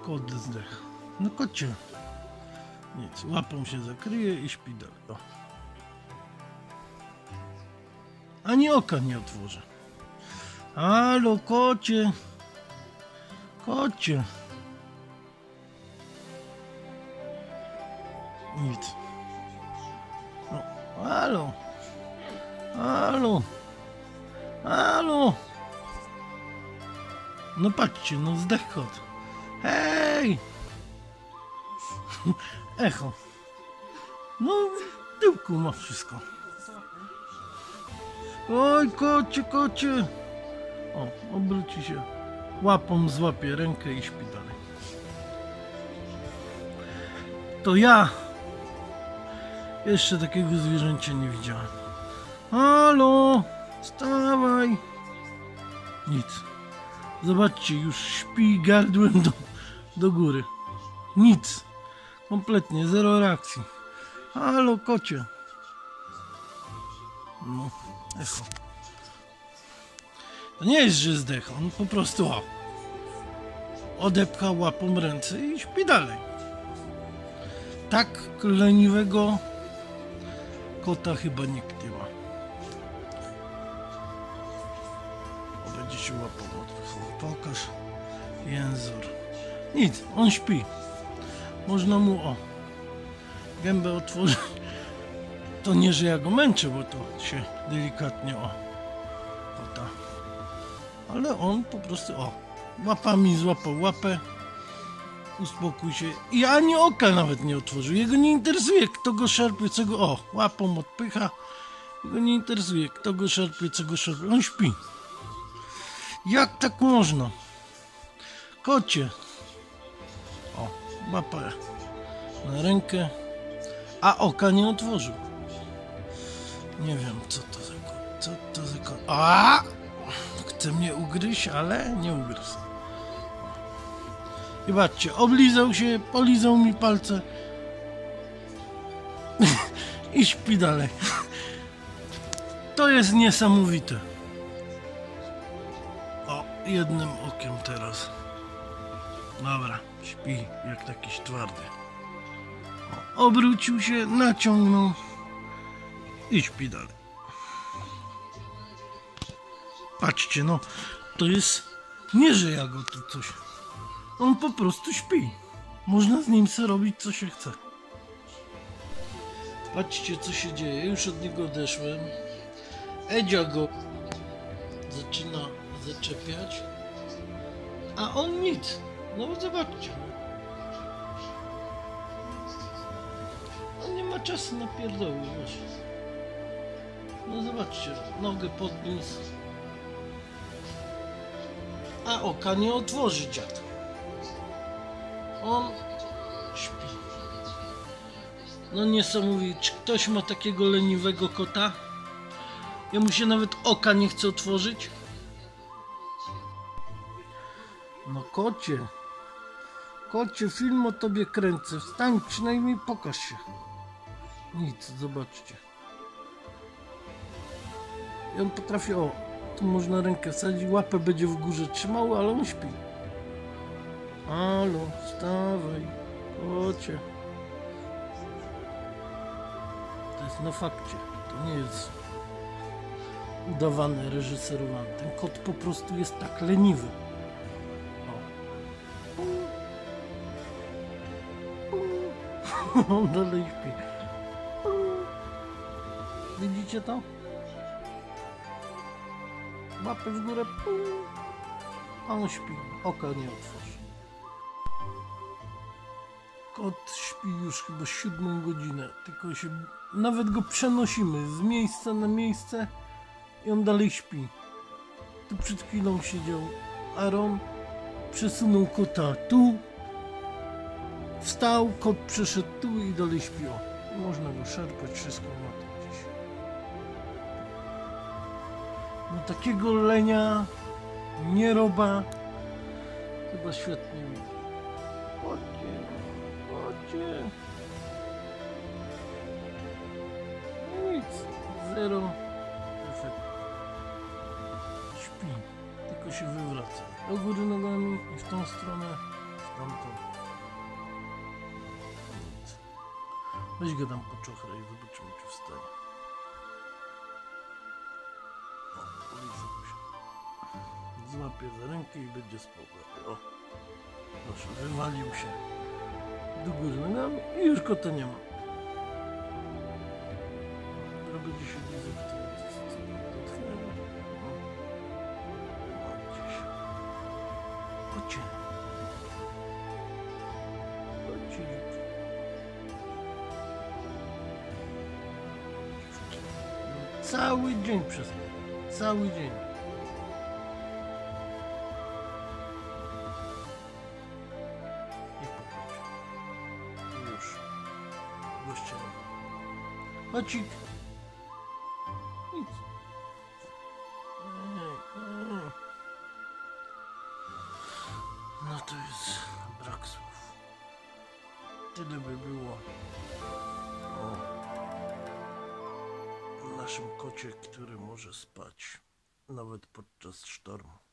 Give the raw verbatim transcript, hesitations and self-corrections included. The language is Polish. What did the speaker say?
Kot zdech. No kocie. Nic, łapą się zakryje i śpi dalej. O. Ani oka nie otworzę. Halo, kocie. Kocie. Nic. No, halo. Halo. Halo. No patrzcie, no zdech kot. Hej. Echo. No w tyłku ma wszystko. Oj, kocie, kocie. O, obróci się. Łapą złapie rękę i śpi dalej. To ja jeszcze takiego zwierzęcia nie widziałem. Halo, wstawaj. Nic. Zobaczcie, już śpi gardłem do, do góry. Nic. Kompletnie, zero reakcji. Halo, kocie. No, echo. To nie jest, że zdech, on po prostu o, odepchał łapą ręce i śpi dalej. Tak leniwego kota chyba nikt nie ma. O, będzie się łapą odpychał. Pokaż. Jęzor. Nic, on śpi. Można mu o gębę otworzyć. To nie, że ja go męczę, bo to się delikatnie o kota. Ale on po prostu o łapami złapał łapę. Uspokój się. I ani oka nawet nie otworzył. Jego nie interesuje, kto go szarpie, co go... O, łapą odpycha. Jego nie interesuje, kto go szarpie, co go szarpie. On śpi. Jak tak można? Kocie. O, łapę na rękę. A oka nie otworzył. Nie wiem, co to za kot. Co to za kot. A! Chce mnie ugryźć, ale nie ugryzł. I patrzcie, oblizał się, polizał mi palce i śpi dalej. To jest niesamowite. O, jednym okiem teraz. Dobra, śpi jak jakiś twardy. O, obrócił się, naciągnął i śpi dalej. Patrzcie, no, to jest nie, że ja go tu coś... On po prostu śpi. Można z nim sobie robić, co się chce. Patrzcie, co się dzieje. Już od niego odeszłem. Edzia go zaczyna zaczepiać. A on nic. No zobaczcie. On nie ma czasu na pierdoły, wiesz. No zobaczcie. Nogę podniósł. A oka nie otworzy dziad. On śpi. No niesamowite. Czy ktoś ma takiego leniwego kota? Jemu się nawet oka nie chce otworzyć? No kocie. Kocie, film o tobie kręcę. Wstań, przynajmniej pokaż się. Nic, zobaczcie. I on potrafi, o, tu można rękę wsadzić, łapę będzie w górze trzymał, ale on śpi. Halo, wstawaj, kocie. To jest na fakcie, to nie jest udawane, reżyserowane. Ten kot po prostu jest tak leniwy. O. On dalej śpi. Widzicie to? Łapy w górę. A on śpi, oka nie otworzy. Kot śpi już chyba siódmą godzinę, tylko się, nawet go przenosimy z miejsca na miejsce i on dalej śpi. Tu przed chwilą siedział Aaron, przesunął kota tu, wstał, kot przeszedł tu i dalej śpi. O, można go szarpać, wszystko ma to gdzieś. No takiego lenia, nie roba, chyba świetnie widać. Chodźcie, chodźcie. Nic, zero efektu. Śpi, tylko się wywraca. Do góry nogami i w tą stronę, w tamtą. Weź go tam poczochraj i zobaczymy, czy wstanie. O, polizał się. Złapie za rękę i będzie spał. O, proszę, wywalił się do góry nogami i już kota nie ma. Drogo dzisiaj widzę, kto dotknęło. O, gdzieś. Kocie. Kocik. Cały dzień przespał. Cały dzień. I popatrz. I już. Gościa nie ma. Kocik. Nic. Ej, ej. No to jest brak słów. Tyle by było o naszym kocie, który może spać nawet podczas sztormu.